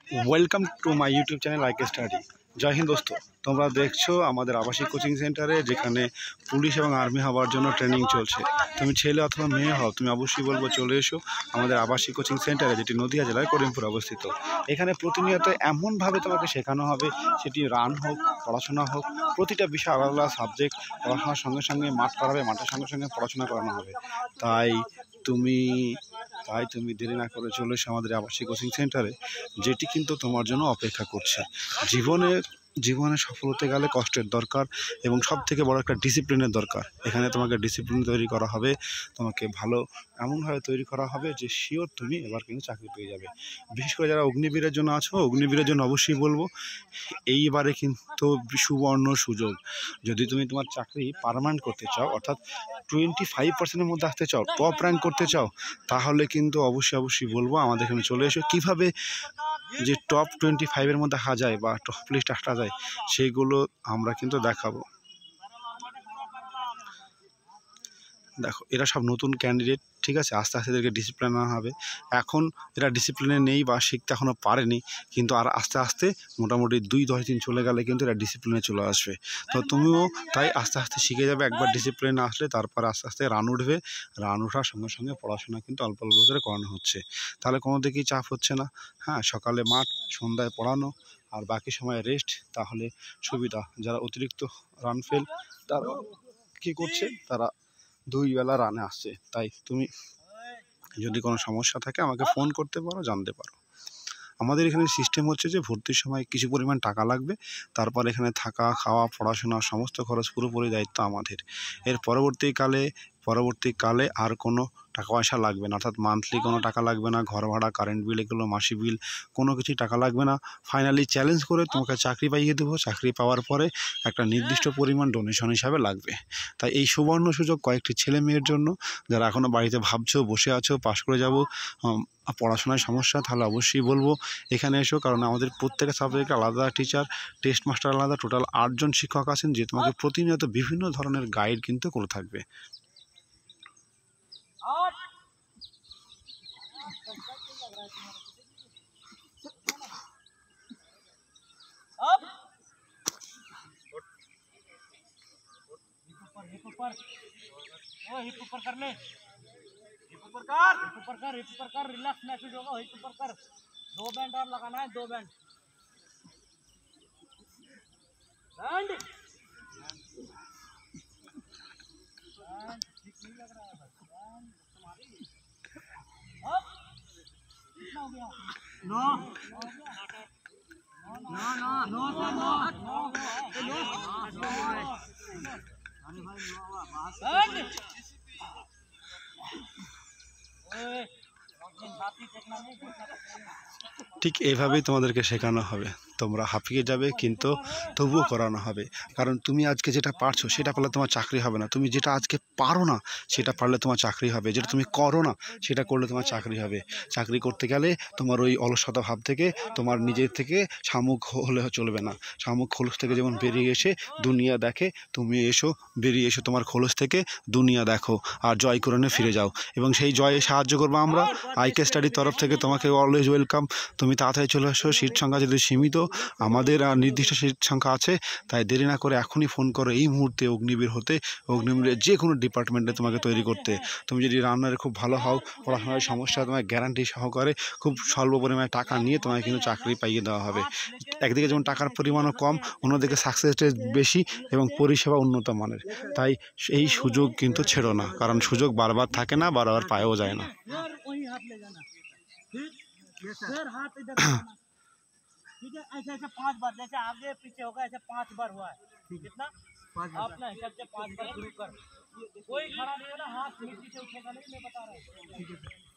Welcome to my YouTube channel IK study. Jai Hind দোস্ত, তোমরা দেখছো আমাদের আবাসিক কোচিং সেন্টারে যেখানে পুলিশ এবং আর্মি হওয়ার জন্য ট্রেনিং চলছে। তুমি ছেলে অথবা মেয়ে হও, তুমি অবশ্যই বলবো চলে এসো আমাদের আবাসিক কোচিং সেন্টারে, যেটি নদিয়া জেলায় করিমপুর অবস্থিত। এখানে প্রতিনিয়ত এমনভাবে তোমাকে শেখানো হবে, সেটি রান হোক, পড়াশোনা হোক, প্রতিটা বিষয় আলাদা আলাদা সাবজেক্ট। পড়াশোনার সঙ্গে সঙ্গে মাঠ করাবে, মাঠের সঙ্গে সঙ্গে পড়াশোনা করানো হবে। তাই তুমি দেরি না করে চলে এসো আমাদের আবাসিক কোচিং সেন্টারে, যেটি কিন্তু তোমার জন্য অপেক্ষা করছে। জীবনে সফল হতে গেলে কষ্টের দরকার এবং সব থেকে বড় একটা ডিসিপ্লিনের দরকার। এখানে তোমাকে ডিসিপ্লিন তৈরি করা হবে, তোমাকে ভালো এমনভাবে তৈরি করা হবে যে শিওর তুমি এবার কিন্তু চাকরি পেয়ে যাবে। বিশেষ করে যারা অগ্নিবীরের জন্য আছো, অগ্নিবীরের জন্য অবশ্যই বলবো এইবারে কিন্তু সুবর্ণ সুযোগ। যদি তুমি তোমার চাকরি পার্মানেন্ট করতে চাও, অর্থাৎ 25% মধ্যে আসতে চাও, টপ র্যাঙ্ক করতে চাও, তাহলে কিন্তু অবশ্যই বলবো আমাদের এখানে চলে এসো। কীভাবে যে টপ 25-এর মধ্যে আসা যায় বা টপ লিস্ট আসা যায়, সেইগুলো আমরা কিন্তু দেখাবো। দেখো, এরা সব নতুন ক্যান্ডিডেট, ঠিক আছে। আস্তে আস্তে এদেরকে ডিসিপ্লিন আনা হবে। এখন এরা ডিসিপ্লিনে নেই বা শিখতে এখনও পারেনি, কিন্তু আর আস্তে আস্তে মোটামুটি 2-10 দিন চলে গেলে কিন্তু এরা ডিসিপ্লিনে চলে আসবে। তো তুমিও তাই আস্তে আস্তে শিখে যাবে। একবার ডিসিপ্লিনে আসলে তারপর আস্তে আস্তে রান উঠবে। রান ওঠার সঙ্গে সঙ্গে পড়াশোনা কিন্তু অল্প অল্প করে করানো হচ্ছে। তাহলে কোনো দিকেই চাপ হচ্ছে না। হ্যাঁ, সকালে মাঠ, সন্ধ্যায় পড়ানো, আর বাকি সময় রেস্ট, তাহলে সুবিধা। যারা অতিরিক্ত রান ফেল, তারা কী করছে, তারা 2 বেলা রানে আসছে। তাই তুমি যদি কোনো সমস্যা থাকে আমাকে ফোন করতে পারো, জানতে পারো। আমাদের এখানে সিস্টেম হচ্ছে যে ভর্তির সময় কিছু পরিমাণ টাকা লাগবে, তারপর এখানে থাকা, খাওয়া, পড়াশোনা সমস্ত খরচ পুরোপুরি দায়িত্ব আমাদের। এর পরবর্তীকালে আর কোনো টাকা পয়সা লাগবে না, অর্থাৎ মান্থলি কোনো টাকা লাগবে না। ঘর ভাড়া, কারেন্ট বিল, এগুলো মাসিক বিল, কোনো কিছুই টাকা লাগবে না। ফাইনালি চ্যালেঞ্জ করে তোমাকে চাকরি পাইয়ে দেবো। চাকরি পাওয়ার পরে একটা নির্দিষ্ট পরিমাণ ডোনেশন হিসাবে লাগবে। তাই এই সুবর্ণ সুযোগ কয়েকটি ছেলে মেয়ের জন্য, যারা এখনও বাড়িতে ভাবছো, বসে আছো, পাশ করে যাবো, পড়াশোনায় সমস্যা, তাহলে অবশ্যই বলবো এখানে এসো। কারণ আমাদের প্রত্যেকের সাবজেক্টে আলাদা টিচার, টেস্ট মাস্টার আলাদা, টোটাল 8 জন শিক্ষক আছেন, যে তোমাকে প্রতিনিয়ত বিভিন্ন ধরনের গাইড কিন্তু করে থাকবে। रिलैक्स मैसेज होगा, हिप ऊपर कर। 2 बैंड और लगाना है, 2 बैंड। बैंड ठीक नहीं लग रहा है बस। बैंड तुम्हारी अब कितना हो गया? 9 ঠিক এইভাবেই তোমাদেরকে শেখানো হবে। তোমরা হাঁপিয়ে যাবে, কিন্তু তবুও করানো হবে। কারণ তুমি আজকে যেটা পারছো সেটা পারলে তোমার চাকরি হবে না। তুমি যেটা আজকে পারো না সেটা পারলে তোমার চাকরি হবে। যেটা তুমি করো না সেটা করলে তোমার চাকরি হবে। চাকরি করতে গেলে তোমার ওই অলসতা ভাব থেকে, তোমার নিজের থেকে শামুক হলে চলবে না। শামুক খোলস থেকে যেমন বেরিয়ে এসে দুনিয়া দেখে, তুমি বেরিয়ে এসো তোমার খোলস থেকে, দুনিয়া দেখো, আর জয় করে নিয়ে ফিরে যাও। এবং সেই জয়ে সাহায্য করবো আমরা আইকে স্টাডির তরফ থেকে। তোমাকে অলওয়েজ ওয়েলকাম। তুমি তাড়াতাড়ি চলে আসো। সিট সংখ্যা যদি সীমিত, আমাদের নির্দিষ্ট সিট সংখ্যা আছে, তাই দেরি না করে এখনই ফোন করো এই মুহূর্তে অগ্নিবীর হতে। অগ্নিবীরের যে কোনো ডিপার্টমেন্টে তোমাকে তৈরি করতে। তুমি যদি রান্নারে খুব ভালো হও, পড়াশোনার সমস্যা, তোমায় গ্যারান্টি সহকারে খুব স্বল্প পরিমাণে টাকা নিয়ে তোমায় কিন্তু চাকরি পাইয়ে দেওয়া হবে। একদিকে যেমন টাকার পরিমাণও কম, অন্যদিকে সাকসেস রেট বেশি এবং পরিষেবা উন্নত মানের। তাই এই সুযোগ কিন্তু ছেড়ো না, কারণ সুযোগ বারবার থাকে না, বারবার পাওয়াও যায় না। ठीक है, ऐसे ऐसे 5 बार, जैसे आगे पीछे होगा ऐसे 5 बार हुआ है। कितना? अपना हिसाब से 5 बार शुरू कर। कोई खड़ा नहीं है ना, हाथ नीचे से उठेगा नहीं, मैं बता रहा हूँ।